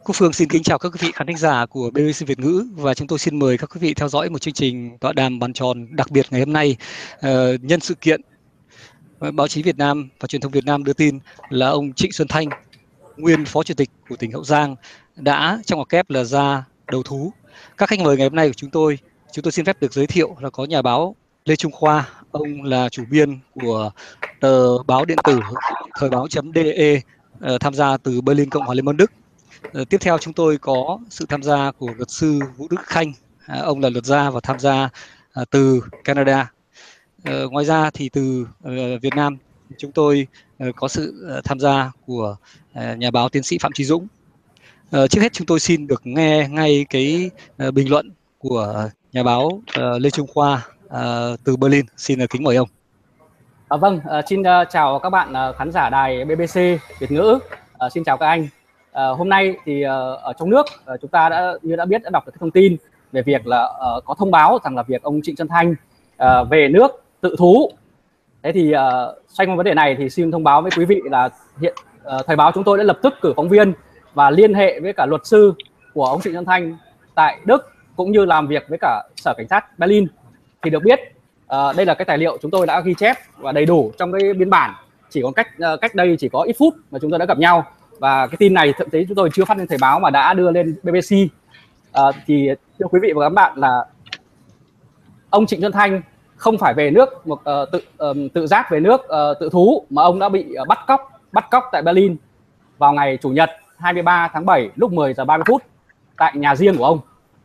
Quốc Phương xin kính chào các quý vị khán thính giả của BBC Việt ngữ và chúng tôi xin mời các quý vị theo dõi một chương trình tọa đàm bàn tròn đặc biệt ngày hôm nay nhân sự kiện báo chí Việt Nam và truyền thông Việt Nam đưa tin là ông Trịnh Xuân Thanh, nguyên Phó Chủ tịch của tỉnh Hậu Giang đã trong ngoặc kép là ra đầu thú. Các khách mời ngày hôm nay của chúng tôi xin phép được giới thiệu là có nhà báo Lê Trung Khoa, ông là chủ biên của tờ báo điện tử thời báo.de tham gia từ Berlin, Cộng hòa Liên bang Đức. Tiếp theo chúng tôi có sự tham gia của luật sư Vũ Đức Khanh, ông là luật gia và tham gia từ Canada. Ngoài ra thì từ Việt Nam chúng tôi có sự tham gia của nhà báo tiến sĩ Phạm Chí Dũng. Trước hết chúng tôi xin được nghe ngay cái bình luận của nhà báo Lê Trung Khoa từ Berlin. Xin kính mời ông. Vâng, xin chào các bạn khán giả đài BBC Việt ngữ. Xin chào các anh. Hôm nay thì ở trong nước chúng ta đã biết đã đọc được cái thông tin về việc là có thông báo rằng là việc ông Trịnh Xuân Thanh về nước tự thú. Thế thì xoay quanh vấn đề này thì xin thông báo với quý vị là hiện thời báo chúng tôi đã lập tức cử phóng viên và liên hệ với cả luật sư của ông Trịnh Xuân Thanh tại Đức cũng như làm việc với cả Sở Cảnh sát Berlin. Thì được biết đây là cái tài liệu chúng tôi đã ghi chép và đầy đủ trong cái biên bản, chỉ có cách đây chỉ có ít phút mà chúng tôi đã gặp nhau. Và cái tin này thậm chí chúng tôi chưa phát lên thời báo mà đã đưa lên BBC. Thì thưa quý vị và các bạn là ông Trịnh Xuân Thanh không phải về nước tự giác về nước tự thú, mà ông đã bị bắt cóc tại Berlin vào ngày Chủ nhật 23 tháng 7 lúc 10 giờ 30 phút tại nhà riêng của ông.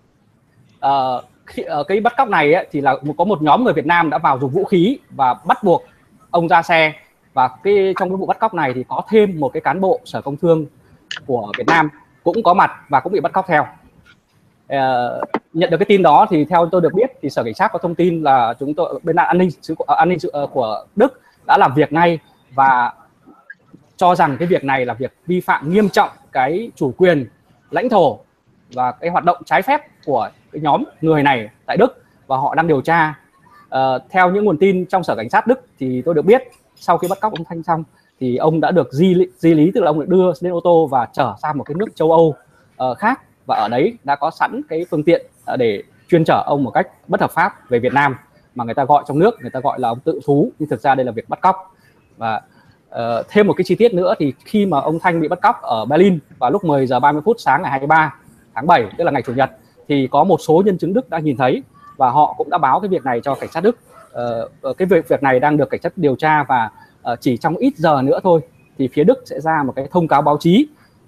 Cái bắt cóc này thì là có một nhóm người Việt Nam đã vào dùng vũ khí và bắt buộc ông ra xe. Và trong cái vụ bắt cóc này thì có thêm một cái cán bộ Sở Công Thương của Việt Nam cũng có mặt và cũng bị bắt cóc theo. Nhận được cái tin đó thì theo tôi được biết thì Sở Cảnh sát có thông tin là chúng tôi bên an ninh của Đức đã làm việc ngay và cho rằng cái việc này là việc vi phạm nghiêm trọng cái chủ quyền lãnh thổ và cái hoạt động trái phép của cái nhóm người này tại Đức, và họ đang điều tra. Theo những nguồn tin trong Sở Cảnh sát Đức thì tôi được biết sau khi bắt cóc ông Thanh xong thì ông đã được di lý, tức là ông được đưa lên ô tô và chở sang một cái nước châu Âu khác, và ở đấy đã có sẵn cái phương tiện để chuyên chở ông một cách bất hợp pháp về Việt Nam, mà người ta gọi trong nước người ta gọi là ông tự thú, nhưng thực ra đây là việc bắt cóc. Và thêm một cái chi tiết nữa thì khi mà ông Thanh bị bắt cóc ở Berlin vào lúc 10 giờ 30 phút sáng ngày 23 tháng 7, tức là ngày Chủ nhật, thì có một số nhân chứng Đức đã nhìn thấy và họ cũng đã báo cái việc này cho cảnh sát Đức. Cái việc này đang được cảnh sát điều tra, và chỉ trong ít giờ nữa thôi thì phía Đức sẽ ra một cái thông cáo báo chí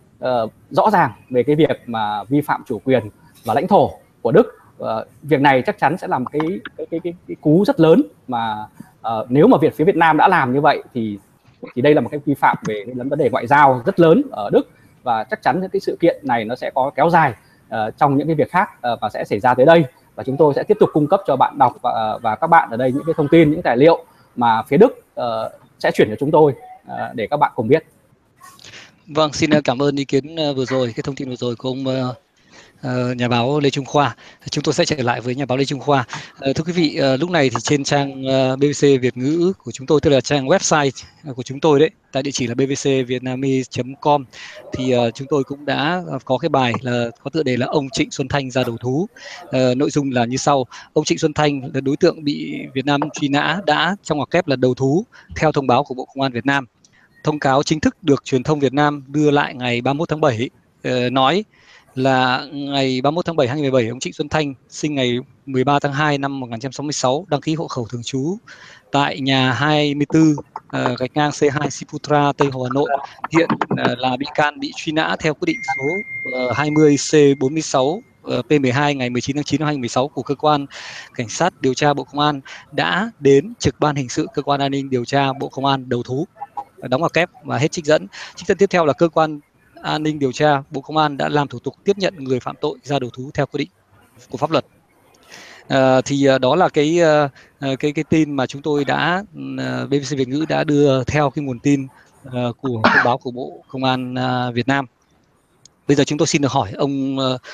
rõ ràng về cái việc mà vi phạm chủ quyền và lãnh thổ của Đức. Việc này chắc chắn sẽ là một cái cú rất lớn, mà nếu mà phía Việt Nam đã làm như vậy thì đây là một cái vi phạm về vấn đề ngoại giao rất lớn ở Đức, và chắc chắn những cái sự kiện này nó sẽ có kéo dài trong những cái việc khác và sẽ xảy ra tới đây. Và chúng tôi sẽ tiếp tục cung cấp cho bạn đọc và các bạn ở đây những cái thông tin, những tài liệu mà phía Đức sẽ chuyển cho chúng tôi để các bạn cùng biết. Vâng, xin cảm ơn ý kiến vừa rồi, cái thông tin vừa rồi của ông nhà báo Lê Trung Khoa. Chúng tôi sẽ trở lại với nhà báo Lê Trung Khoa. Thưa quý vị, lúc này thì trên trang BBC Việt ngữ của chúng tôi, tức là trang website của chúng tôi đấy, tại địa chỉ là bbcvietnamese.com, thì chúng tôi cũng đã có cái bài là có tựa đề là ông Trịnh Xuân Thanh ra đầu thú. Nội dung là như sau: ông Trịnh Xuân Thanh là đối tượng bị Việt Nam truy nã đã trong ngoặc kép là đầu thú theo thông báo của Bộ Công an Việt Nam. Thông cáo chính thức được truyền thông Việt Nam đưa lại ngày 31 tháng 7 nói là ngày 31 tháng 7 2017, ông Trịnh Xuân Thanh sinh ngày 13 tháng 2 năm 1966, đăng ký hộ khẩu thường trú tại nhà 24 gạch ngang C2 Siputra, Tây Hồ, Hà Nội. Hiện là bị can bị truy nã theo quyết định số 20C46 P12 ngày 19 tháng 9 năm 2016 của cơ quan cảnh sát điều tra Bộ Công an đã đến trực ban hình sự cơ quan an ninh điều tra Bộ Công an đầu thú. Đóng ngoặc kép và hết trích dẫn. Trích dẫn tiếp theo là cơ quan an ninh điều tra Bộ Công an đã làm thủ tục tiếp nhận người phạm tội ra đầu thú theo quy định của pháp luật. Thì đó là cái tin mà chúng tôi đã BBC Việt ngữ đã đưa theo cái nguồn tin của thông báo của Bộ Công an Việt Nam. Bây giờ chúng tôi xin được hỏi ông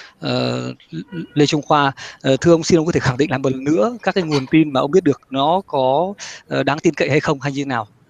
Lê Trung Khoa, thưa ông, xin ông có thể khẳng định lại một lần nữa các cái nguồn tin mà ông biết được nó có đáng tin cậy hay không, hay như thế nào?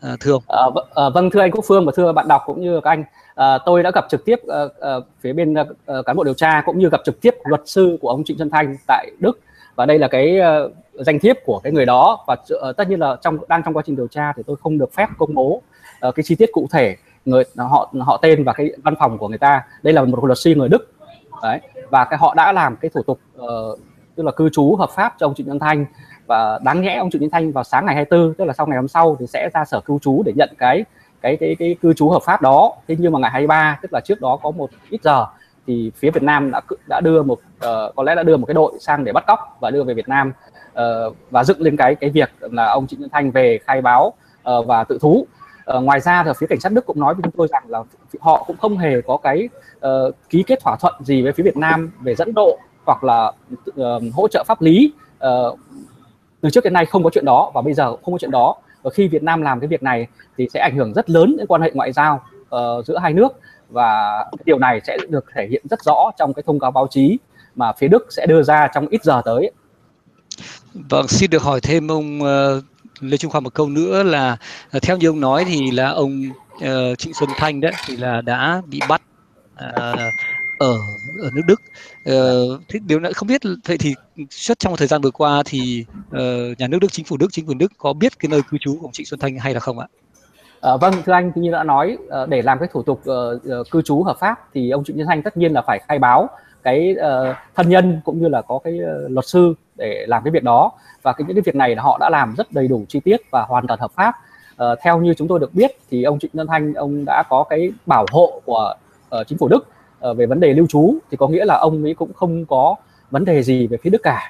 thưa ông? Vâng, thưa anh Quốc Phương và thưa bạn đọc cũng như các anh, tôi đã gặp trực tiếp phía bên cán bộ điều tra cũng như gặp trực tiếp luật sư của ông Trịnh Xuân Thanh tại Đức, và đây là cái danh thiếp của cái người đó, và tất nhiên là đang trong quá trình điều tra thì tôi không được phép công bố cái chi tiết cụ thể họ tên và cái văn phòng của người ta. Đây là một luật sư người Đức đấy, và họ đã làm cái thủ tục tức là cư trú hợp pháp cho ông Trịnh Xuân Thanh, và đáng nhẽ ông Trịnh Xuân Thanh vào sáng ngày 24, tức là sau ngày hôm sau thì sẽ ra sở cư trú để nhận cái cư trú hợp pháp đó. Thế nhưng mà ngày 23, tức là trước đó có một ít giờ, thì phía Việt Nam đã đưa có lẽ đã đưa một cái đội sang để bắt cóc và đưa về Việt Nam, và dựng lên cái việc là ông Trịnh Xuân Thanh về khai báo và tự thú. Ngoài ra thì phía cảnh sát Đức cũng nói với chúng tôi rằng là họ cũng không hề có cái ký kết thỏa thuận gì với phía Việt Nam về dẫn độ hoặc là hỗ trợ pháp lý. Từ trước đến nay không có chuyện đó, và bây giờ không có chuyện đó. Và khi Việt Nam làm cái việc này thì sẽ ảnh hưởng rất lớn đến quan hệ ngoại giao giữa hai nước, và điều này sẽ được thể hiện rất rõ trong cái thông cáo báo chí mà phía Đức sẽ đưa ra trong ít giờ tới. Vâng, xin được hỏi thêm ông Lê Trung Khoa một câu nữa là theo như ông nói thì là ông Trịnh Xuân Thanh đấy thì là đã bị bắt ở nước Đức. Thế điều này không biết vậy thì suốt trong một thời gian vừa qua thì nhà nước Đức, chính quyền Đức có biết cái nơi cư trú của ông Trịnh Xuân Thanh hay là không ạ? Vâng, thưa anh, như đã nói, để làm cái thủ tục cư trú hợp pháp thì ông Trịnh Xuân Thanh tất nhiên là phải khai báo cái thân nhân cũng như là có cái luật sư để làm cái việc đó, và những cái việc này là họ đã làm rất đầy đủ chi tiết và hoàn toàn hợp pháp. Theo như chúng tôi được biết thì ông Trịnh Xuân Thanh ông đã có cái bảo hộ của chính phủ Đức về vấn đề lưu trú, thì có nghĩa là ông ấy cũng không có vấn đề gì về phía Đức cả.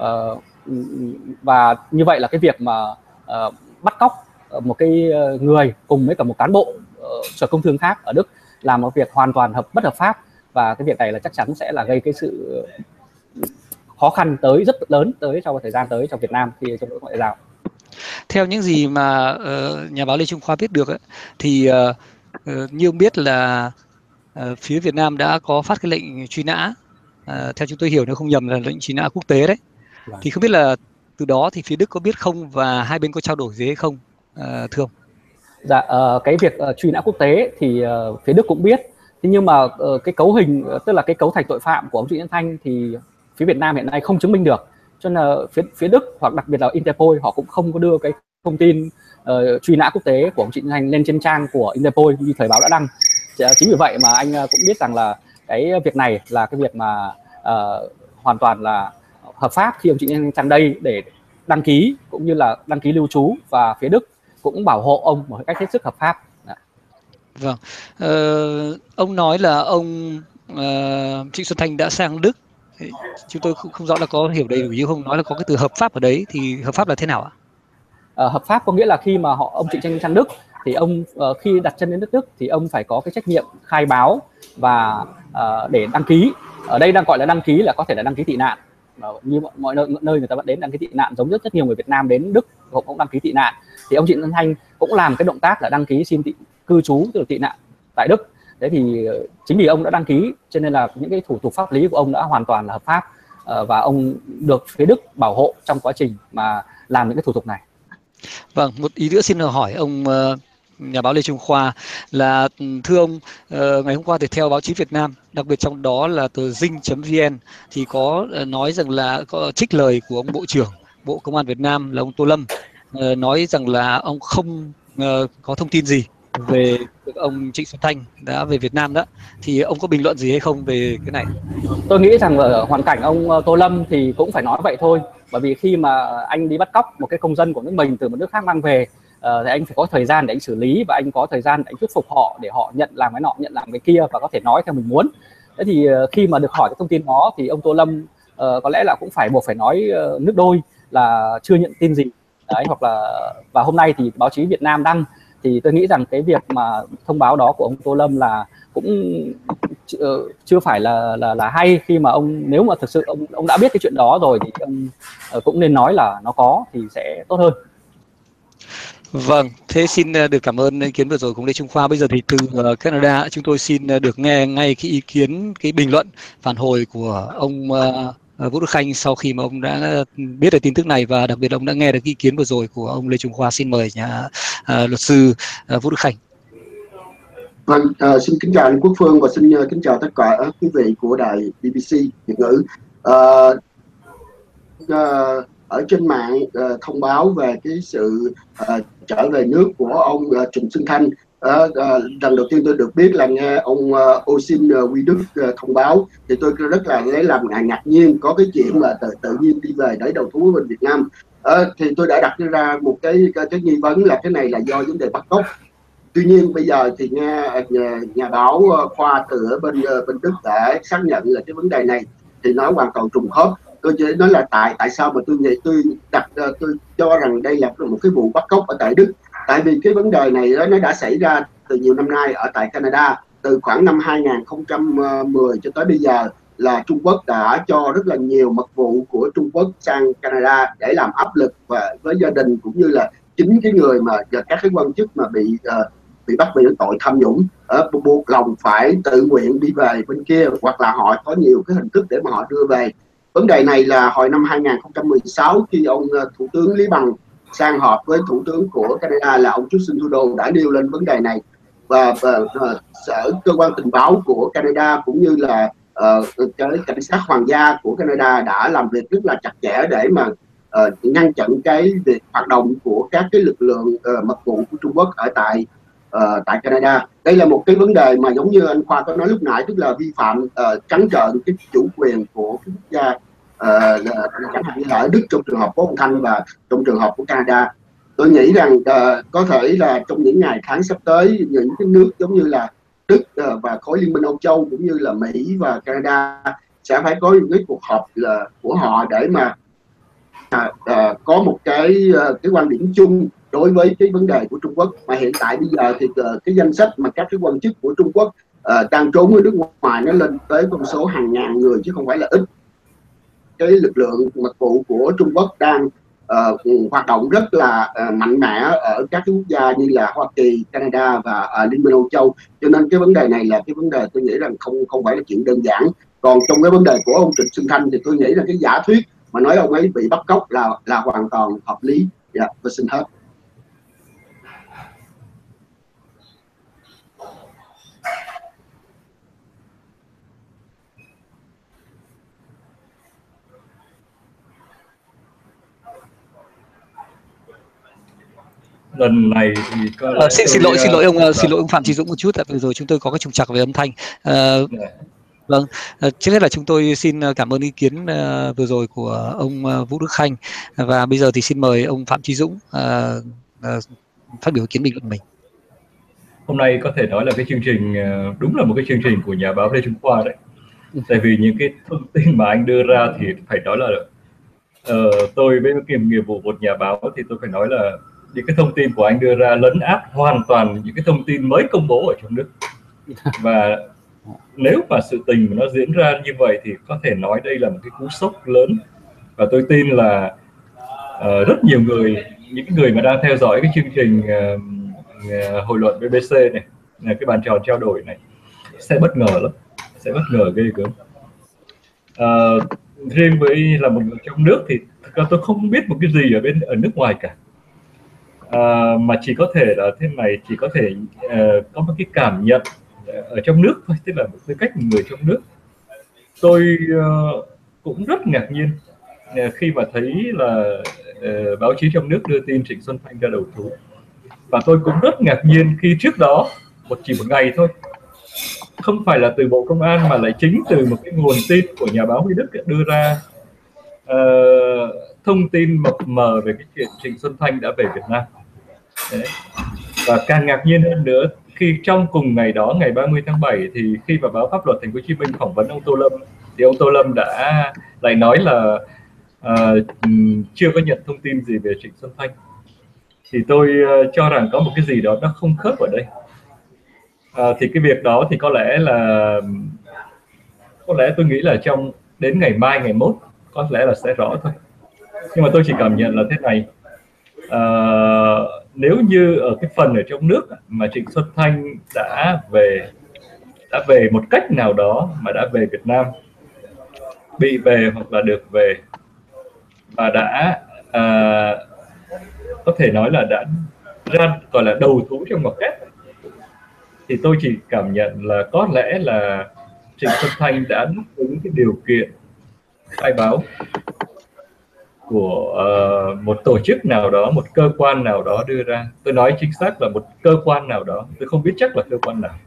Và như vậy là cái việc mà bắt cóc một cái người cùng với cả một cán bộ sở công thương khác ở Đức làm một việc hoàn toàn bất hợp pháp, và cái việc này là chắc chắn sẽ là gây cái sự khó khăn rất lớn tới trong thời gian tới trong Việt Nam khi trong đối ngoại giao. Theo những gì mà nhà báo Lê Trung Khoa biết được ấy, thì như ông biết là phía Việt Nam đã có phát cái lệnh truy nã, theo chúng tôi hiểu nếu không nhầm là lệnh truy nã quốc tế đấy. Thì không biết là từ đó thì phía Đức có biết không và hai bên có trao đổi gì hay không, thưa ông? Dạ, cái việc truy nã quốc tế thì phía Đức cũng biết, thế nhưng mà cái cấu hình, tức là cái cấu thành tội phạm của ông Trịnh Xuân Thanh thì phía Việt Nam hiện nay không chứng minh được, cho nên là phía Đức hoặc đặc biệt là Interpol họ cũng không có đưa cái thông tin truy nã quốc tế của ông Trịnh Xuân Thanh lên trên trang của Interpol như thời báo đã đăng. Chính vì vậy mà anh cũng biết rằng là cái việc này là cái việc mà hoàn toàn là hợp pháp khi ông Trịnh Xuân Thanh sang đây để đăng ký cũng như là đăng ký lưu trú, và phía Đức cũng bảo hộ ông một cách hết sức hợp pháp. Vâng, ông nói là ông Trịnh Xuân Thanh đã sang Đức. Chúng tôi không rõ là có hiểu đầy đủ như không, nói là có cái từ hợp pháp ở đấy, thì hợp pháp là thế nào ạ? Hợp pháp có nghĩa là khi mà ông Trịnh Xuân Thanh sang Đức thì ông khi đặt chân đến nước Đức thì ông phải có cái trách nhiệm khai báo và để đăng ký. Ở đây đang gọi là đăng ký là có thể là đăng ký tị nạn, như mọi nơi người ta vẫn đến đăng ký tị nạn, giống rất nhiều người Việt Nam đến Đức cũng đăng ký tị nạn. Thì ông Trịnh Xuân Thanh cũng làm cái động tác là đăng ký xin cư trú, tức là tị nạn tại Đức. Thế thì chính vì ông đã đăng ký cho nên là những cái thủ tục pháp lý của ông đã hoàn toàn là hợp pháp, và ông được phía Đức bảo hộ trong quá trình mà làm những cái thủ tục này. Vâng, một ý nữa xin hỏi ông nhà báo Lê Trung Khoa là thưa ông, ngày hôm qua thì theo báo chí Việt Nam, đặc biệt trong đó là tờ Dinh.vn thì có nói rằng là có trích lời của ông Bộ trưởng Bộ Công an Việt Nam là ông Tô Lâm, nói rằng là ông không có thông tin gì về ông Trịnh Xuân Thanh đã về Việt Nam đó, thì ông có bình luận gì hay không về cái này? Tôi nghĩ rằng ở hoàn cảnh ông Tô Lâm thì cũng phải nói vậy thôi, bởi vì khi mà anh đi bắt cóc một cái công dân của nước mình từ một nước khác mang về thì anh phải có thời gian để anh xử lý, và anh có thời gian để anh thuyết phục họ để họ nhận làm cái nọ nhận làm cái kia và có thể nói theo mình muốn. Thế thì khi mà được hỏi cái thông tin đó thì ông Tô Lâm có lẽ là cũng buộc phải nói nước đôi là chưa nhận tin gì đấy, hoặc là và hôm nay thì báo chí Việt Nam đăng, thì tôi nghĩ rằng cái việc mà thông báo đó của ông Tô Lâm là cũng chưa phải là hay, khi mà nếu mà thực sự ông đã biết cái chuyện đó rồi thì ông cũng nên nói là nó có thì sẽ tốt hơn. Vâng, thế xin được cảm ơn ý kiến vừa rồi của Lê Trung Khoa. Bây giờ thì từ Canada chúng tôi xin được nghe ngay cái ý kiến, cái bình luận phản hồi của ông Vũ Đức Khanh sau khi mà ông đã biết được tin tức này và đặc biệt ông đã nghe được ý kiến vừa rồi của ông Lê Trung Khoa. Xin mời luật sư Vũ Đức Khanh. Vâng, xin kính chào anh Quốc Phương và xin kính chào tất cả quý vị của đài BBC Việt ngữ. Ở trên mạng thông báo về cái sự trở về nước của ông Trịnh Xuân Thanh. Lần đầu tiên tôi được biết là nghe ông Osin Huy Đức thông báo, thì tôi rất là lấy làm ngạc nhiên có cái chuyện mà tự nhiên đi về để đầu thú với bên Việt Nam. Thì tôi đã đặt ra một cái nghi vấn là cái này là do vấn đề bắt cóc. Tuy nhiên bây giờ thì nghe nhà báo Khoa từ ở bên Đức đã xác nhận là cái vấn đề này thì nó hoàn toàn trùng khớp. Tôi chỉ nói là tại sao mà tôi cho rằng đây là một cái vụ bắt cóc ở tại Đức. Tại vì cái vấn đề này nó đã xảy ra từ nhiều năm nay ở tại Canada, từ khoảng năm 2010 cho tới bây giờ là Trung Quốc đã cho rất là nhiều mật vụ của Trung Quốc sang Canada để làm áp lực và với gia đình cũng như là chính cái người mà các cái quan chức mà bị bắt vì tội tham nhũng buộc lòng phải tự nguyện đi về bên kia, hoặc là họ có nhiều cái hình thức để mà họ đưa về. Vấn đề này là hồi năm 2016 khi ông Thủ tướng Lý Bằng sang họp với Thủ tướng của Canada là ông Justin Trudeau đã nêu lên vấn đề này, và sở cơ quan tình báo của Canada cũng như là cái cảnh sát hoàng gia của Canada đã làm việc rất là chặt chẽ để mà ngăn chặn cái việc hoạt động của các cái lực lượng mật vụ của Trung Quốc ở tại Canada. Đây là một cái vấn đề mà giống như anh Khoa có nói lúc nãy, tức là vi phạm trắng trợn cái chủ quyền của cái quốc gia, chẳng hạn như là ở Đức trong trường hợp của ông Thanh và trong trường hợp của Canada. Tôi nghĩ rằng có thể là trong những ngày tháng sắp tới, những cái nước giống như là Đức và khối Liên minh Âu Châu cũng như là Mỹ và Canada sẽ phải có những cái cuộc họp của họ để mà có một cái quan điểm chung đối với cái vấn đề của Trung Quốc. Mà hiện tại bây giờ thì cái danh sách mà các cái quan chức của Trung Quốc đang trốn ở nước ngoài nó lên tới con số hàng ngàn người chứ không phải là ít. Cái lực lượng mật vụ của Trung Quốc đang hoạt động rất là mạnh mẽ ở các cái quốc gia như là Hoa Kỳ, Canada và Liên minh Âu Châu. Cho nên cái vấn đề này là cái vấn đề tôi nghĩ rằng không phải là chuyện đơn giản. Còn trong cái vấn đề của ông Trịnh Xuân Thanh thì tôi nghĩ là cái giả thuyết mà nói ông ấy bị bắt cóc là hoàn toàn hợp lý. Dạ, tôi xin hết. Lần này thì xin lỗi ông Phạm Chí Dũng một chút, tại vừa rồi chúng tôi có cái trục trặc về âm thanh. Vâng, trước hết là chúng tôi xin cảm ơn ý kiến vừa rồi của ông Vũ Đức Khanh, và bây giờ thì xin mời ông Phạm Chí Dũng phát biểu ý kiến bình luận mình. Hôm nay có thể nói là cái chương trình đúng là một cái chương trình của nhà báo Lê Trung Khoa đấy. Tại vì những cái thông tin mà anh đưa ra thì phải nói là tôi với nghiệp vụ một nhà báo thì tôi phải nói là những cái thông tin của anh đưa ra lấn át hoàn toàn những cái thông tin mới công bố ở trong nước. Và nếu mà sự tình mà nó diễn ra như vậy thì có thể nói đây là một cái cú sốc lớn. Và tôi tin là rất nhiều người, những người mà đang theo dõi cái chương trình hội luận BBC này, cái bàn tròn trao đổi này, sẽ bất ngờ lắm, sẽ bất ngờ ghê gớm. Riêng với là một người trong nước thì thực ra tôi không biết một cái gì ở nước ngoài cả, mà chỉ có thể là thế này, chỉ có thể có một cái cảm nhận ở trong nước thôi, tức là một tư cách người trong nước. Tôi cũng rất ngạc nhiên khi mà thấy là báo chí trong nước đưa tin Trịnh Xuân Thanh ra đầu thú, và tôi cũng rất ngạc nhiên khi trước đó chỉ một ngày thôi, không phải là từ Bộ Công an mà lại chính từ một cái nguồn tin của nhà báo Huy Đức đưa ra thông tin mập mờ về cái chuyện Trịnh Xuân Thanh đã về Việt Nam. Đấy. Và càng ngạc nhiên hơn nữa khi trong cùng ngày đó, ngày 30 tháng 7, thì khi mà báo Pháp luật Thành phố Hồ Chí Minh phỏng vấn ông Tô Lâm, thì ông Tô Lâm đã lại nói là chưa có nhận thông tin gì về Trịnh Xuân Thanh. Thì tôi cho rằng có một cái gì đó nó không khớp ở đây. Thì cái việc đó thì có lẽ tôi nghĩ là đến ngày mai, ngày mốt có lẽ là sẽ rõ thôi. Nhưng mà tôi chỉ cảm nhận là thế này, nếu như ở cái phần ở trong nước mà Trịnh Xuân Thanh đã về một cách nào đó mà đã về Việt Nam, bị về hoặc là được về, và đã có thể nói là đã ra gọi là đầu thú trong ngoặc kép, thì tôi chỉ cảm nhận là có lẽ là Trịnh Xuân Thanh đã đáp ứng cái điều kiện khai báo của một tổ chức nào đó, một cơ quan nào đó đưa ra. Tôi nói chính xác là một cơ quan nào đó, tôi không biết chắc là cơ quan nào.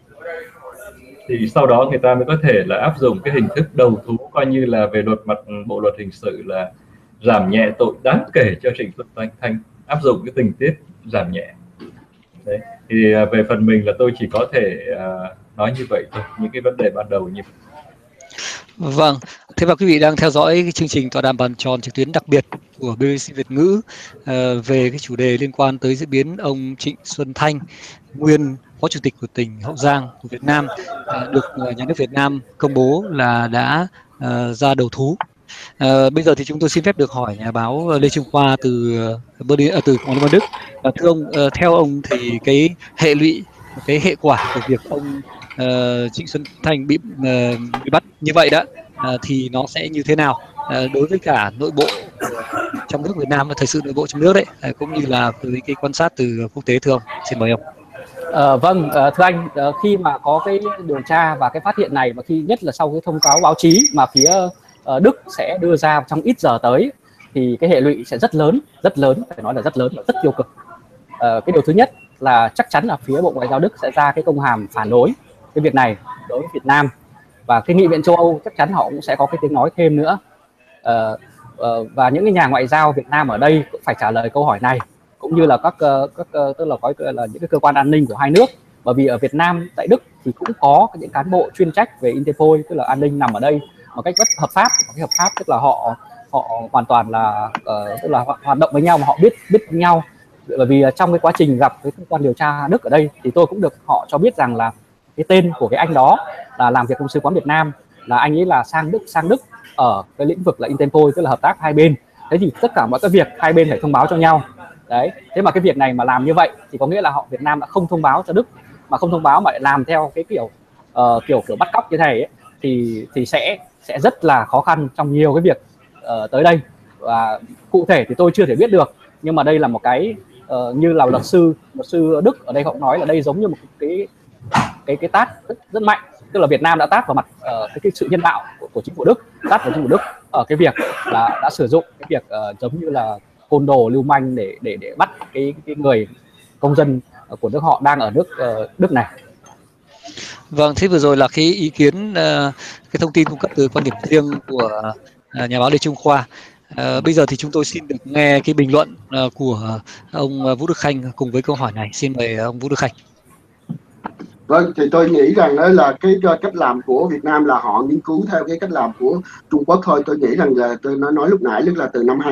Thì sau đó người ta mới có thể là áp dụng cái hình thức đầu thú, coi như là về luật mặt bộ luật hình sự là giảm nhẹ tội đáng kể cho Trịnh Xuân Thanh, áp dụng cái tình tiết giảm nhẹ. Đấy. Thì về phần mình là tôi chỉ có thể nói như vậy thôi, những cái vấn đề ban đầu như vậy. Vâng, thế và quý vị đang theo dõi cái chương trình tọa đàm bàn tròn trực tuyến đặc biệt của BBC Việt ngữ về cái chủ đề liên quan tới diễn biến ông Trịnh Xuân Thanh, nguyên Phó Chủ tịch của tỉnh Hậu Giang của Việt Nam, được nhà nước Việt Nam công bố là đã ra đầu thú. Bây giờ thì chúng tôi xin phép được hỏi nhà báo Lê Trung Khoa từ Quảng Đông Đức. Thưa ông, theo ông thì cái hệ lụy, cái hệ quả của việc ông Trịnh Xuân Thanh bị bắt như vậy đó thì nó sẽ như thế nào đối với cả nội bộ trong nước Việt Nam và thời sự nội bộ trong nước đấy, cũng như là với cái quan sát từ quốc tế, thưa ông? Xin mời ông. Vâng, thưa anh, khi mà có cái điều tra và cái phát hiện này, và khi nhất là sau cái thông cáo báo chí mà phía Đức sẽ đưa ra trong ít giờ tới, thì cái hệ lụy sẽ rất lớn, phải nói là rất lớn và rất tiêu cực. Cái điều thứ nhất là chắc chắn là phía Bộ Ngoại giao Đức sẽ ra cái công hàm phản đối cái việc này đối với Việt Nam, và cái Nghị viện châu Âu chắc chắn họ cũng sẽ có cái tiếng nói thêm nữa. Và những cái nhà ngoại giao Việt Nam ở đây cũng phải trả lời câu hỏi này, cũng như là tức là có là những cái cơ quan an ninh của hai nước, bởi vì ở Việt Nam tại Đức thì cũng có những cán bộ chuyên trách về Interpol, tức là an ninh nằm ở đây một cách rất hợp pháp. Cái hợp pháp tức là họ hoàn toàn là tức là hoạt động với nhau mà họ biết với nhau. Bởi vì trong cái quá trình gặp với cơ quan điều tra Đức ở đây thì tôi cũng được họ cho biết rằng là cái tên của cái anh đó là làm việc trong Sứ quán Việt Nam, là anh ấy là sang Đức ở cái lĩnh vực là Interpol, tức là hợp tác hai bên. Thế thì tất cả mọi cái việc hai bên phải thông báo cho nhau. Đấy, thế mà cái việc này mà làm như vậy thì có nghĩa là họ Việt Nam đã không thông báo cho Đức, mà không thông báo mà lại làm theo cái kiểu bắt cóc như thế này ấy, thì sẽ rất là khó khăn trong nhiều cái việc tới đây. Và cụ thể thì tôi chưa thể biết được, nhưng mà đây là một cái như là luật sư Đức ở đây họ nói là đây giống như một cái tát rất mạnh, tức là Việt Nam đã tát vào mặt cái sự nhân đạo của chính phủ Đức, tát vào chính phủ Đức ở cái việc là đã sử dụng cái việc giống như là côn đồ lưu manh để bắt cái người công dân của nước họ đang ở nước Đức này. Vâng, thế vừa rồi là cái ý kiến, cái thông tin cung cấp từ quan điểm riêng của nhà báo Lê Trung Khoa. Bây giờ thì chúng tôi xin được nghe cái bình luận của ông Vũ Đức Khanh cùng với câu hỏi này. Xin mời ông Vũ Đức Khanh. Vâng, thì tôi nghĩ rằng đó là cái cách làm của Việt Nam là họ nghiên cứu theo cái cách làm của Trung Quốc thôi. Tôi nghĩ rằng là tôi nói lúc nãy, tức là từ năm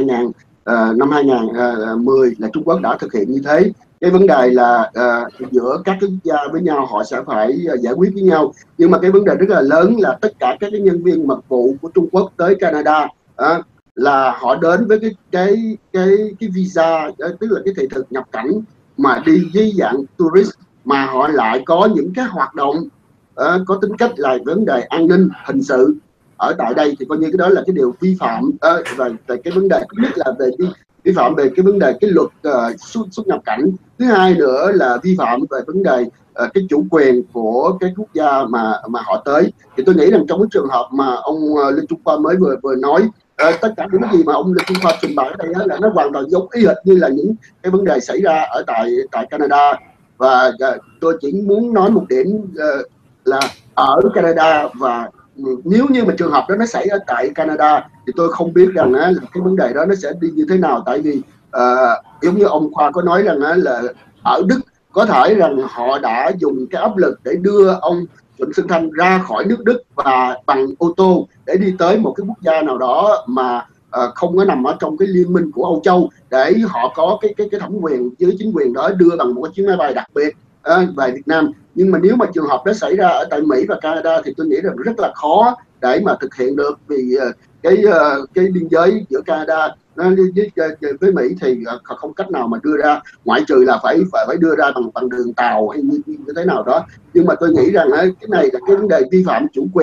2010 là Trung Quốc đã thực hiện như thế. Cái vấn đề là giữa các quốc gia với nhau họ sẽ phải giải quyết với nhau, nhưng mà cái vấn đề rất là lớn là tất cả các cái nhân viên mật vụ của Trung Quốc tới Canada là họ đến với cái visa, tức là cái thị thực nhập cảnh mà đi dưới dạng tourist, mà họ lại có những cái hoạt động có tính cách là vấn đề an ninh hình sự ở tại đây, thì coi như cái đó là cái điều vi phạm. Và cái vấn đề thứ nhất là về vi phạm về cái vấn đề cái luật xuất nhập cảnh, thứ hai nữa là vi phạm về vấn đề cái chủ quyền của cái quốc gia mà họ tới. Thì tôi nghĩ rằng trong cái trường hợp mà ông Lê Trung Khoa mới vừa nói, tất cả những gì mà ông Lê Trung Khoa trình bày ở đây là nó hoàn toàn giống y hệt như là những cái vấn đề xảy ra ở tại Canada. Và tôi chỉ muốn nói một điểm là ở Canada, và nếu như mà trường hợp đó nó xảy ra tại Canada thì tôi không biết rằng là cái vấn đề đó nó sẽ đi như thế nào. Tại vì giống như ông Khoa có nói rằng là ở Đức có thể rằng họ đã dùng cái áp lực để đưa ông Trịnh Xuân Thanh ra khỏi nước Đức và bằng ô tô để đi tới một cái quốc gia nào đó mà không có nằm ở trong cái liên minh của Âu Châu, để họ có cái thẩm quyền với chính quyền đó đưa bằng một cái chuyến máy bay đặc biệt về Việt Nam. Nhưng mà nếu mà trường hợp đó xảy ra ở tại Mỹ và Canada thì tôi nghĩ là rất là khó để mà thực hiện được, vì cái biên giới giữa Canada với Mỹ thì không cách nào mà đưa ra, ngoại trừ là phải đưa ra bằng đường tàu hay như thế nào đó. Nhưng mà tôi nghĩ rằng cái này là cái vấn đề vi phạm chủ quyền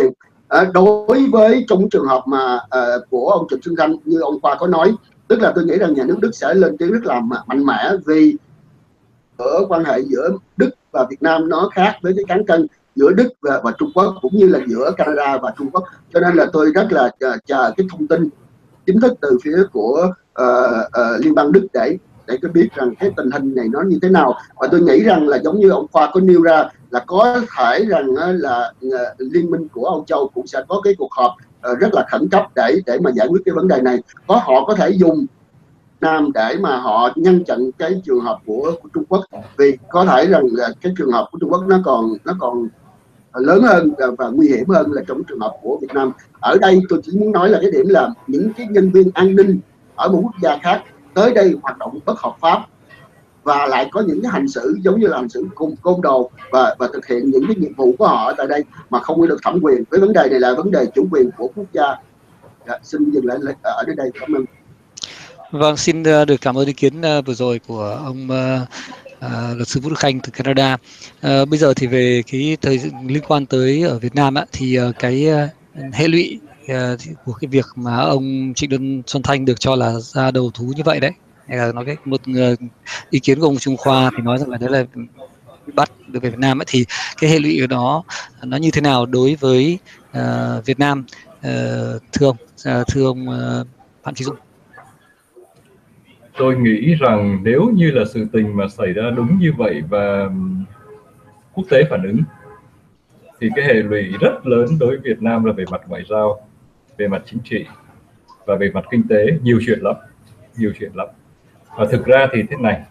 Đối với trong trường hợp mà của ông Trịnh Xuân Thanh như ông Khoa có nói, tức là tôi nghĩ rằng nhà nước Đức sẽ lên tiếng rất là mạnh mẽ, vì ở quan hệ giữa Đức và Việt Nam nó khác với cái cán cân giữa Đức và Trung Quốc, cũng như là giữa Canada và Trung Quốc. Cho nên là tôi rất là chờ cái thông tin chính thức từ phía của Liên bang Đức để có biết rằng cái tình hình này nó như thế nào. Và tôi nghĩ rằng là giống như ông Khoa có nêu ra, là có thể rằng là Liên minh của Âu Châu cũng sẽ có cái cuộc họp rất là khẩn cấp để mà giải quyết cái vấn đề này. Họ có thể dùng Nam để mà họ ngăn chặn cái trường hợp của Trung Quốc, vì có thể rằng là cái trường hợp của Trung Quốc nó còn lớn hơn và nguy hiểm hơn là trong trường hợp của Việt Nam. Ở đây tôi chỉ muốn nói là cái điểm là những cái nhân viên an ninh ở một quốc gia khác tới đây hoạt động bất hợp pháp và lại có những cái hành xử giống như là hành xử côn đồ và thực hiện những cái nhiệm vụ của họ tại đây mà không có được thẩm quyền. Cái vấn đề này là vấn đề chủ quyền của quốc gia. Xin dừng lại ở đây. Cảm ơn. Vâng, xin được cảm ơn ý kiến vừa rồi của ông luật sư Vũ Đức Khanh từ Canada. Bây giờ thì về cái liên quan tới ở Việt Nam thì cái hệ lụy của cái việc mà ông Trịnh Xuân Thanh được cho là ra đầu thú như vậy đấy, hay là nói cái một ý kiến của ông Trung Khoa thì nói rằng là đấy là bị bắt được về Việt Nam thì cái hệ lụy của nó như thế nào đối với Việt Nam, thưa ông Phạm Chí Dũng? Tôi nghĩ rằng nếu như là sự tình mà xảy ra đúng như vậy và quốc tế phản ứng thì cái hệ lụy rất lớn đối với Việt Nam là về mặt ngoại giao, về mặt chính trị và về mặt kinh tế, nhiều chuyện lắm. Và thực ra thì thế này,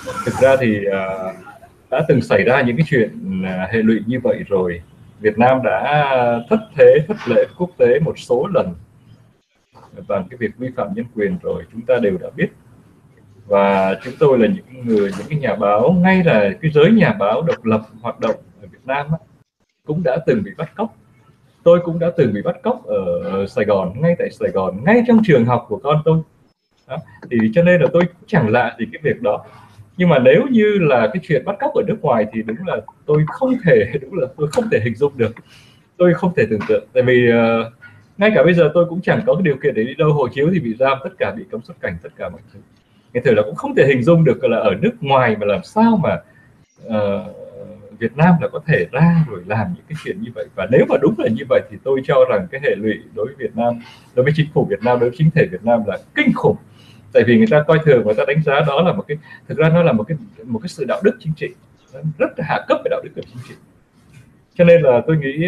đã từng xảy ra những cái chuyện hệ lụy như vậy rồi. Việt Nam đã thất lễ quốc tế một số lần bằng cái việc vi phạm nhân quyền rồi, chúng ta đều đã biết. Và chúng tôi là những cái nhà báo, ngay là cái giới nhà báo độc lập hoạt động ở Việt Nam cũng đã từng bị bắt cóc. Tôi cũng đã từng bị bắt cóc ở Sài Gòn, ngay tại Sài Gòn, ngay trong trường học của con tôi. Đó. Thì cho nên là tôi cũng chẳng lạ gì cái việc đó. Nhưng mà nếu như là cái chuyện bắt cóc ở nước ngoài thì đúng là tôi không thể hình dung được, tôi không thể tưởng tượng. Tại vì ngay cả bây giờ tôi cũng chẳng có cái điều kiện để đi đâu, hộ chiếu thì bị giam, tất cả bị cấm xuất cảnh, tất cả mọi thứ. Cái thời là cũng không thể hình dung được là ở nước ngoài mà làm sao mà Việt Nam là có thể ra rồi làm những cái chuyện như vậy. Và nếu mà đúng là như vậy thì tôi cho rằng cái hệ lụy đối với Việt Nam, đối với chính phủ Việt Nam, đối với chính thể Việt Nam là kinh khủng. Tại vì người ta coi thường, người ta đánh giá đó là một cái, thực ra nó là một cái sự đạo đức chính trị rất là hạ cấp về đạo đức chính trị. Cho nên là tôi nghĩ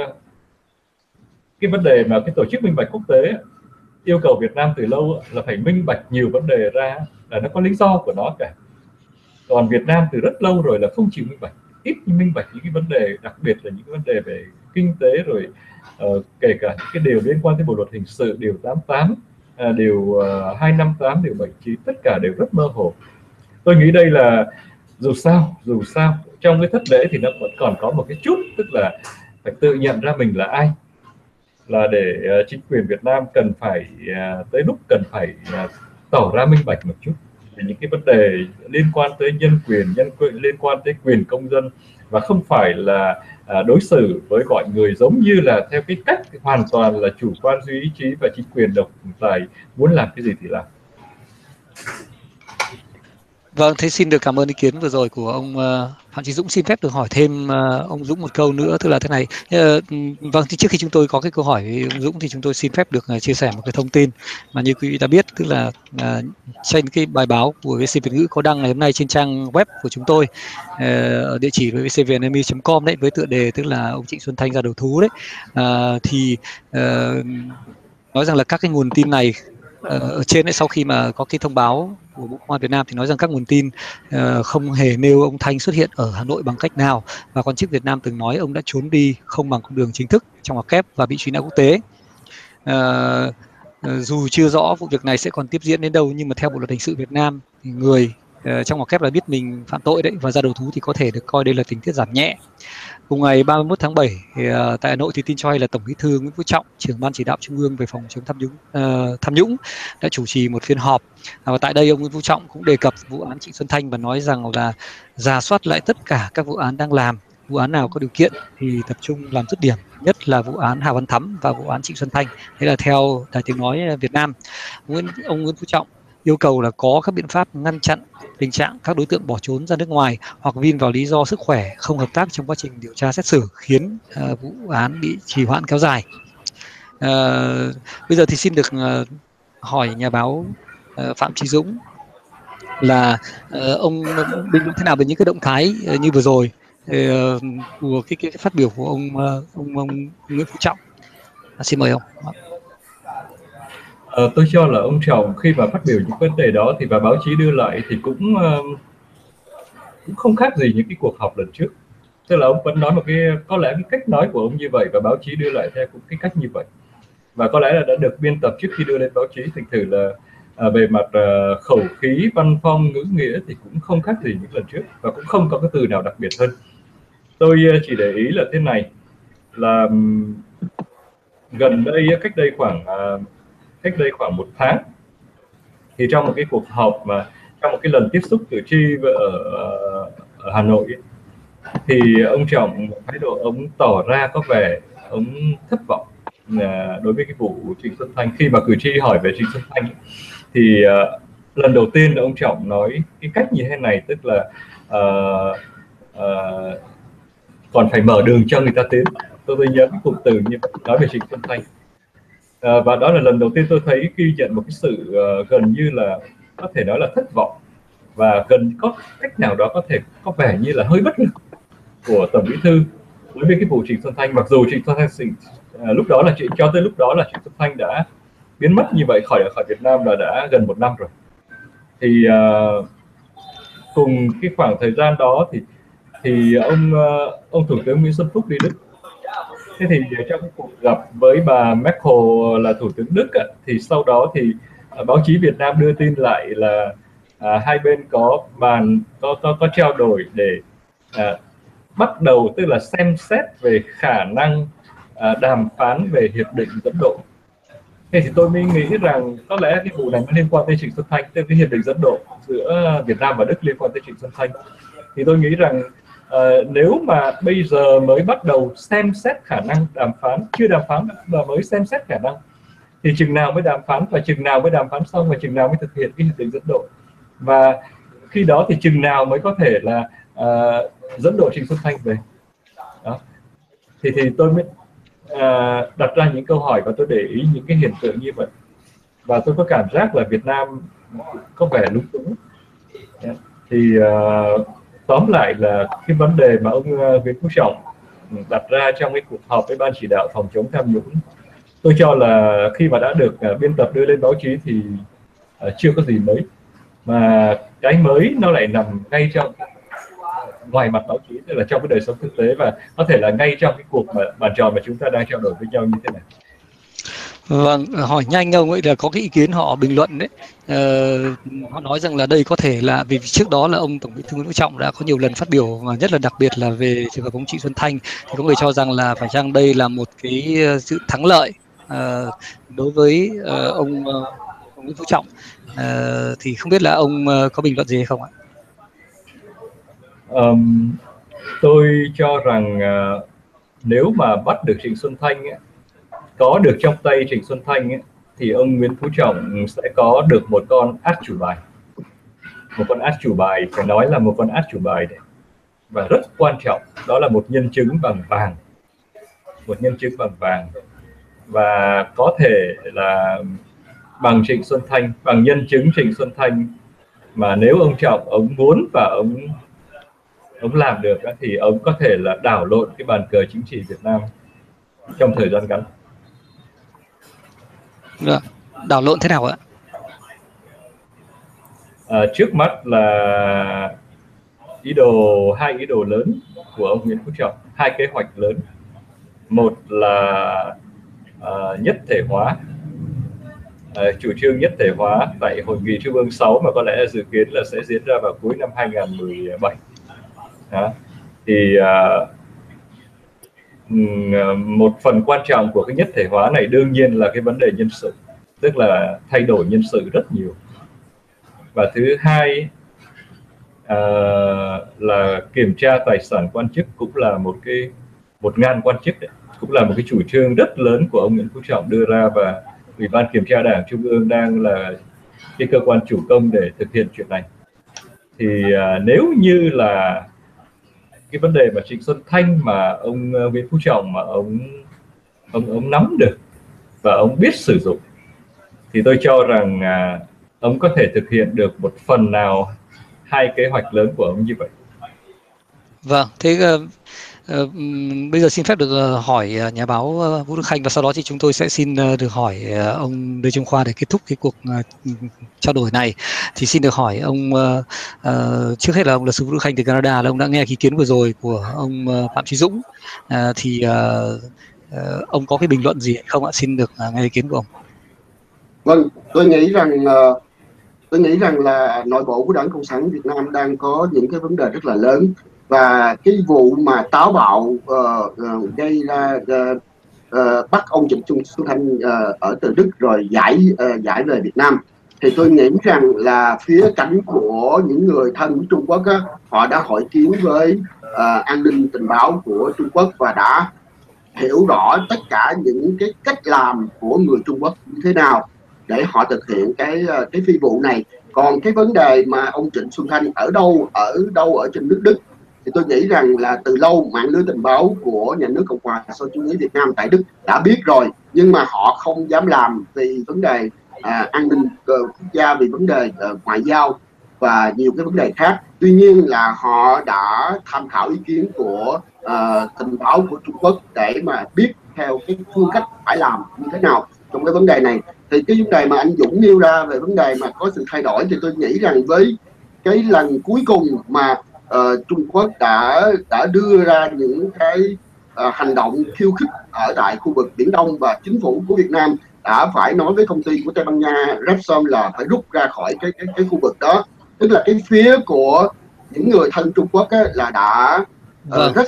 cái vấn đề mà cái tổ chức minh bạch quốc tế yêu cầu Việt Nam từ lâu là phải minh bạch nhiều vấn đề ra, là nó có lý do của nó cả. Còn Việt Nam từ rất lâu rồi là không chịu minh bạch, ít minh bạch những cái vấn đề, đặc biệt là những cái vấn đề về kinh tế, rồi kể cả những cái điều liên quan tới bộ luật hình sự, điều 88, điều 258, điều 79, tất cả đều rất mơ hồ. Tôi nghĩ đây là dù sao trong cái thất lễ thì nó vẫn còn có một cái chút, tức là phải tự nhận ra mình là ai, là để chính quyền Việt Nam cần phải tới lúc cần phải tỏ ra minh bạch một chút về những cái vấn đề liên quan tới nhân quyền, liên quan tới quyền công dân, và không phải là đối xử với mọi người giống như là theo cái cách hoàn toàn là chủ quan duy ý chí và chính quyền độc tài muốn làm cái gì thì làm. Vâng, thế xin được cảm ơn ý kiến vừa rồi của ông Phạm Chí Dũng. Xin phép được hỏi thêm ông Dũng một câu nữa, tức là thế này. Vâng, thì trước khi chúng tôi có cái câu hỏi với ông Dũng thì chúng tôi xin phép được chia sẻ một cái thông tin mà như quý vị đã biết, tức là trên cái bài báo của VC Việt ngữ có đăng ngày hôm nay trên trang web của chúng tôi ở địa chỉ vcvietnamese.com đấy, với tựa đề tức là ông Trịnh Xuân Thanh ra đầu thú đấy, thì nói rằng là các cái nguồn tin này ở trên ấy, sau khi mà có cái thông báo của Bộ Công an Việt Nam thì nói rằng các nguồn tin không hề nêu ông Thanh xuất hiện ở Hà Nội bằng cách nào, và quan chức Việt Nam từng nói ông đã trốn đi không bằng con đường chính thức trong ngoặc kép và bị truy nã quốc tế. Dù chưa rõ vụ việc này sẽ còn tiếp diễn đến đâu, nhưng mà theo Bộ luật hình sự Việt Nam thì người trong ngoặc kép là biết mình phạm tội đấy và ra đầu thú thì có thể được coi đây là tình tiết giảm nhẹ. Cùng ngày 31 tháng 7 thì, tại Hà Nội thì tin cho hay là Tổng Bí thư Nguyễn Phú Trọng, trưởng Ban Chỉ đạo Trung ương về phòng chống tham nhũng đã chủ trì một phiên họp, và tại đây ông Nguyễn Phú Trọng cũng đề cập vụ án Trịnh Xuân Thanh và nói rằng là rà soát lại tất cả các vụ án đang làm vụ án nào có điều kiện thì tập trung làm dứt điểm, nhất là vụ án Hà Văn Thắm và vụ án Trịnh Xuân Thanh. Đấy là theo Đài Tiếng nói Việt Nam. Ông Nguyễn Phú Trọng yêu cầu là có các biện pháp ngăn chặn tình trạng các đối tượng bỏ trốn ra nước ngoài hoặc vin vào lý do sức khỏe, không hợp tác trong quá trình điều tra xét xử, khiến vụ án bị trì hoãn kéo dài. Bây giờ thì xin được hỏi nhà báo Phạm Chí Dũng là ông bình luận thế nào về những cái động thái như vừa rồi của cái phát biểu của ông Nguyễn Phú Trọng. Xin mời ông. Tôi cho là ông Trọng khi mà phát biểu những vấn đề đó thì và báo chí đưa lại thì cũng không khác gì những cái cuộc họp lần trước. Tức là ông vẫn nói một cái, có lẽ cái cách nói của ông như vậy và báo chí đưa lại theo cũng cái cách như vậy, và có lẽ là đã được biên tập trước khi đưa lên báo chí. Thành thử là về mặt khẩu khí, văn phong, ngữ nghĩa thì cũng không khác gì những lần trước, và cũng không có cái từ nào đặc biệt hơn. Tôi chỉ để ý là thế này, là gần đây, cách đây khoảng 1 tháng, thì trong một cái cuộc họp mà trong một cái lần tiếp xúc cử tri ở Hà Nội ấy, thì ông Trọng thái độ ông tỏ ra có vẻ ông thất vọng đối với cái vụ Trịnh Xuân Thanh. Khi mà cử tri hỏi về Trịnh Xuân Thanh ấy, thì lần đầu tiên là ông Trọng nói cái cách như thế này, tức là còn phải mở đường cho người ta tiến. Tôi nhớ cái cụm từ như nói về Trịnh Xuân Thanh. Và đó là lần đầu tiên tôi thấy ghi nhận một cái sự gần như là có thể nói là thất vọng, và gần có cách nào đó có thể có vẻ như là hơi bất lực của Tổng Bí thư đối với cái vụ Trịnh Xuân Thanh. Mặc dù Trịnh Xuân Thanh lúc đó là cho tới lúc đó là Trịnh Xuân Thanh đã biến mất như vậy khỏi Việt Nam là đã gần 1 năm rồi. Thì cùng cái khoảng thời gian đó thì ông Thủ tướng Nguyễn Xuân Phúc đi Đức. Thế thì trong cái cuộc gặp với bà Merkel là Thủ tướng Đức thì sau đó thì báo chí Việt Nam đưa tin lại là hai bên có trao đổi để bắt đầu, tức là xem xét về khả năng đàm phán về hiệp định dẫn độ. Thế thì tôi mới nghĩ rằng có lẽ cái vụ này nó liên quan tới Trịnh Xuân Thanh, tức cái hiệp định dẫn độ giữa Việt Nam và Đức liên quan tới Trịnh Xuân Thanh. Thì tôi nghĩ rằng nếu mà bây giờ mới bắt đầu xem xét khả năng đàm phán, chưa đàm phán mà mới xem xét khả năng, thì chừng nào mới đàm phán, và chừng nào mới đàm phán xong, và chừng nào mới thực hiện cái hiệp định dẫn độ, và khi đó thì chừng nào mới có thể là dẫn độ Trịnh Xuân Thanh về đó. Thì tôi mới đặt ra những câu hỏi và tôi để ý những cái hiện tượng như vậy, và tôi có cảm giác là Việt Nam có vẻ lúng túng. Thì tóm lại là cái vấn đề mà ông Nguyễn Phú Trọng đặt ra trong cái cuộc họp với ban chỉ đạo phòng chống tham nhũng, tôi cho là khi mà đã được biên tập đưa lên báo chí thì chưa có gì mới, mà cái mới nó lại nằm ngay trong ngoài mặt báo chí, tức là trong cái đời sống thực tế, và có thể là ngay trong cái cuộc bàn tròn mà chúng ta đang trao đổi với nhau như thế này. Vâng, hỏi nhanh ông ấy là có cái ý kiến họ bình luận đấy, họ nói rằng là đây có thể là vì trước đó là ông Tổng Bí thư Nguyễn Phú Trọng đã có nhiều lần phát biểu, và nhất là đặc biệt là về trường hợp ông Trịnh Xuân Thanh, thì có người cho rằng là phải chăng đây là một cái sự thắng lợi đối với ông Nguyễn Phú Trọng, thì không biết là ông có bình luận gì hay không ạ? Tôi cho rằng nếu mà bắt được Trịnh Xuân Thanh ấy, có được trong tay Trịnh Xuân Thanh ấy, thì ông Nguyễn Phú Trọng sẽ có được một con át chủ bài. Một con át chủ bài, phải nói là một con át chủ bài đấy, và rất quan trọng, đó là một nhân chứng bằng vàng. Một nhân chứng bằng vàng, và có thể là bằng Trịnh Xuân Thanh, bằng nhân chứng Trịnh Xuân Thanh, mà nếu ông Trọng ông muốn và ông làm được thì ông có thể là đảo lộn cái bàn cờ chính trị Việt Nam trong thời gian ngắn. Đảo lộn thế nào ạ? Trước mắt là hai ý đồ lớn của ông Nguyễn Phú Trọng, hai kế hoạch lớn. Một là nhất thể hóa, chủ trương nhất thể hóa tại hội nghị Trung ương 6 mà có lẽ dự kiến là sẽ diễn ra vào cuối năm 2017. Đó. Thì một phần quan trọng của cái nhất thể hóa này đương nhiên là cái vấn đề nhân sự, tức là thay đổi nhân sự rất nhiều. Và thứ hai là kiểm tra tài sản quan chức cũng là một 1.000 quan chức đấy, cũng là một cái chủ trương rất lớn của ông Nguyễn Phú Trọng đưa ra, và Ủy ban Kiểm tra Đảng Trung ương đang là cái cơ quan chủ công để thực hiện chuyện này. Thì nếu như là cái vấn đề mà Trịnh Xuân Thanh mà ông Nguyễn Phú Trọng mà ông nắm được và ông biết sử dụng, thì tôi cho rằng ông có thể thực hiện được một phần nào hai kế hoạch lớn của ông như vậy. Vâng, thế bây giờ xin phép được hỏi nhà báo Vũ Đức Khanh, và sau đó thì chúng tôi sẽ xin được hỏi ông Lê Trung Khoa để kết thúc cái cuộc trao đổi này. Thì xin được hỏi ông, trước hết là ông luật sư Vũ Đức Khanh từ Canada, là ông đã nghe ý kiến vừa rồi của ông Phạm Chí Dũng, thì ông có cái bình luận gì không ạ? Xin được nghe ý kiến của ông. Vâng, tôi nghĩ rằng là nội bộ của Đảng Cộng sản Việt Nam đang có những cái vấn đề rất là lớn, và cái vụ mà táo bạo gây ra bắt ông Trịnh Xuân Thanh ở từ Đức rồi giải về Việt Nam, thì tôi nghĩ rằng là phía cánh của những người thân của Trung Quốc á, họ đã hội kiến với an ninh tình báo của Trung Quốc và đã hiểu rõ tất cả những cái cách làm của người Trung Quốc như thế nào để họ thực hiện cái phi vụ này. Còn cái vấn đề mà ông Trịnh Xuân Thanh ở đâu ở trên nước Đức, thì tôi nghĩ rằng là từ lâu mạng lưới tình báo của nhà nước Cộng hòa Xã hội Chủ nghĩa Việt Nam tại Đức đã biết rồi, nhưng mà họ không dám làm vì vấn đề an ninh quốc gia, vì vấn đề ngoại giao và nhiều cái vấn đề khác. Tuy nhiên là họ đã tham khảo ý kiến của tình báo của Trung Quốc để mà biết theo cái phương cách phải làm như thế nào trong cái vấn đề này. Thì cái vấn đề mà anh Dũng nêu ra về vấn đề mà có sự thay đổi, thì tôi nghĩ rằng với cái lần cuối cùng mà Trung Quốc đã đưa ra những cái hành động khiêu khích ở tại khu vực Biển Đông, và chính phủ của Việt Nam đã phải nói với công ty của Tây Ban Nha Repsol là phải rút ra khỏi cái khu vực đó. Tức là cái phía của những người thân Trung Quốc á, là đã rất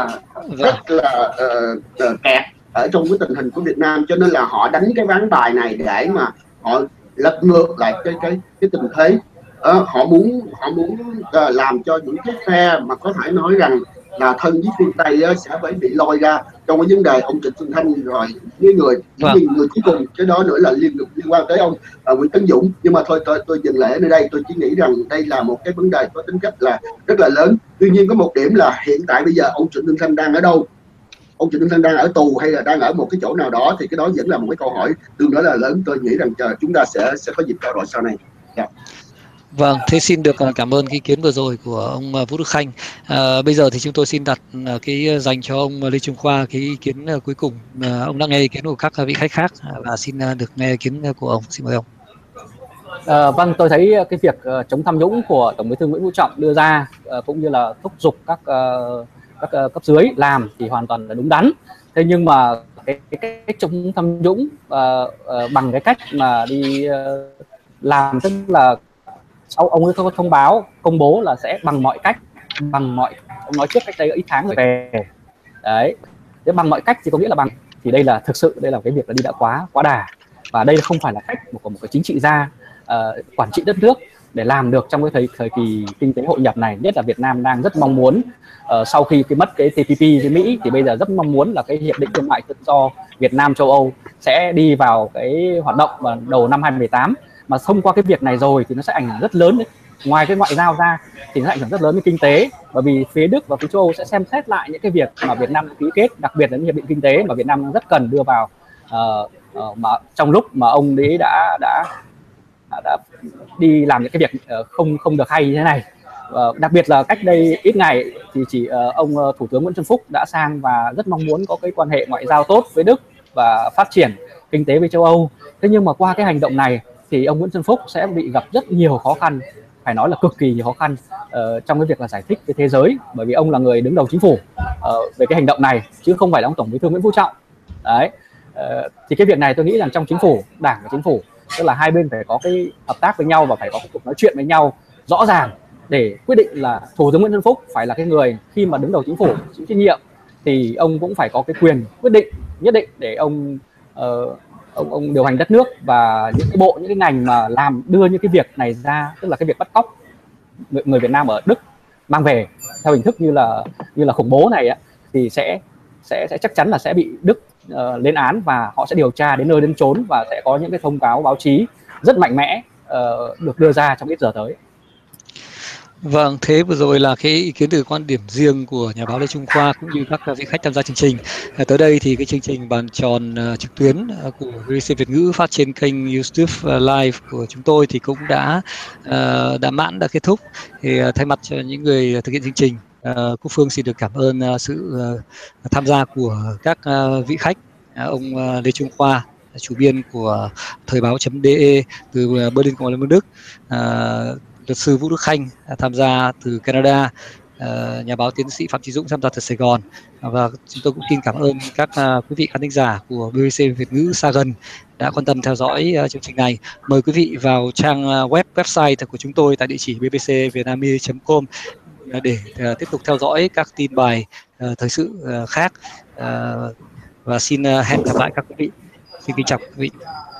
là kẹt ở trong cái tình hình của Việt Nam, cho nên là họ đánh cái ván bài này để mà họ lật ngược lại cái tình thế. Họ muốn làm cho những cái phe mà có thể nói rằng là thân với phương Tây sẽ phải bị lôi ra trong cái vấn đề ông Trịnh Xuân Thanh rồi những người cuối cùng. Cái đó nữa là liên quan tới ông Nguyễn Tấn Dũng. Nhưng mà thôi tôi dừng lại ở đây. Tôi chỉ nghĩ rằng đây là một cái vấn đề có tính cách là rất là lớn. Tuy nhiên có một điểm là hiện tại bây giờ ông Trịnh Xuân Thanh đang ở đâu? Ông Trịnh Xuân Thanh đang ở tù hay là đang ở một cái chỗ nào đó, thì cái đó vẫn là một cái câu hỏi tương đối là lớn. Tôi nghĩ rằng chúng ta sẽ có dịp trao đổi sau này. Vâng, thế xin được cảm ơn cái ý kiến vừa rồi của ông Vũ Đức Khanh. Bây giờ thì chúng tôi xin đặt cái dành cho ông Lê Trung Khoa cái ý kiến cuối cùng. Ông đã nghe ý kiến của các vị khách khác và xin được nghe ý kiến của ông. Xin mời ông. Vâng, tôi thấy cái việc chống tham nhũng của Tổng Bí thư Nguyễn Phú Trọng đưa ra cũng như là thúc giục các cấp dưới làm thì hoàn toàn là đúng đắn. Thế nhưng mà cái cách chống tham nhũng bằng cái cách mà đi làm, tức là sau ông ấy có thông báo công bố là sẽ bằng mọi ông nói trước cách đây ít tháng rồi về đấy, thế bằng mọi cách thì có nghĩa là bằng, thì đây là thực sự đây là cái việc là đi đã quá đà, và đây không phải là cách của một cái chính trị gia quản trị đất nước để làm được trong cái thời kỳ kinh tế hội nhập này. Nhất là Việt Nam đang rất mong muốn sau khi mất cái TPP với Mỹ thì bây giờ rất mong muốn là cái hiệp định thương mại tự do Việt Nam châu Âu sẽ đi vào cái hoạt động vào đầu năm 2018. Mà thông qua cái việc này rồi thì nó sẽ ảnh hưởng rất lớn đấy. Ngoài cái ngoại giao ra thì nó ảnh hưởng rất lớn đến kinh tế, bởi vì phía Đức và phía châu Âu sẽ xem xét lại những cái việc mà Việt Nam ký kết, đặc biệt là những hiệp định kinh tế mà Việt Nam rất cần đưa vào mà trong lúc mà ông ấy đã đi làm những cái việc không được hay như thế này. Đặc biệt là cách đây ít ngày thì chỉ ông Thủ tướng Nguyễn Xuân Phúc đã sang và rất mong muốn có cái quan hệ ngoại giao tốt với Đức và phát triển kinh tế với châu Âu. Thế nhưng mà qua cái hành động này thì ông Nguyễn Xuân Phúc sẽ bị gặp rất nhiều khó khăn, phải nói là cực kỳ nhiều khó khăn trong cái việc là giải thích với thế giới, bởi vì ông là người đứng đầu chính phủ về cái hành động này chứ không phải là ông Tổng Bí thư Nguyễn Phú Trọng. Đấy, thì cái việc này tôi nghĩ rằng trong chính phủ, đảng và chính phủ, tức là hai bên phải có cái hợp tác với nhau và phải có cái cuộc nói chuyện với nhau rõ ràng để quyết định là Thủ tướng Nguyễn Xuân Phúc phải là cái người khi mà đứng đầu chính phủ chịu trách nhiệm thì ông cũng phải có cái quyền quyết định nhất định để ông điều hành đất nước, và những cái bộ, những cái ngành mà đưa những cái việc này ra, tức là cái việc bắt cóc người Việt Nam ở Đức mang về theo hình thức như là khủng bố này á, thì sẽ chắc chắn là sẽ bị Đức lên án, và họ sẽ điều tra đến nơi đến chốn, và sẽ có những cái thông cáo báo chí rất mạnh mẽ được đưa ra trong ít giờ tới. Vâng, thế vừa rồi là cái ý kiến từ quan điểm riêng của nhà báo Lê Trung Khoa cũng như các vị khách tham gia chương trình. Tới đây thì cái chương trình bàn tròn trực tuyến của BBC Việt ngữ phát trên kênh YouTube Live của chúng tôi thì cũng đã kết thúc. Thì thay mặt cho những người thực hiện chương trình, Quốc Phương xin được cảm ơn sự tham gia của các vị khách. Ông Lê Trung Khoa, chủ biên của Thời báo.de từ Berlin, Cộng hòa Liên bang Đức, luật sư Vũ Đức Khanh tham gia từ Canada, nhà báo tiến sĩ Phạm Chí Dũng tham gia từ Sài Gòn, và chúng tôi cũng xin cảm ơn các quý vị khán thính giả của BBC Việt ngữ xa gần đã quan tâm theo dõi chương trình này. Mời quý vị vào trang website của chúng tôi tại địa chỉ bbcvietnamese.com để tiếp tục theo dõi các tin bài thời sự khác, và xin hẹn gặp lại các quý vị. Xin kính chào quý vị.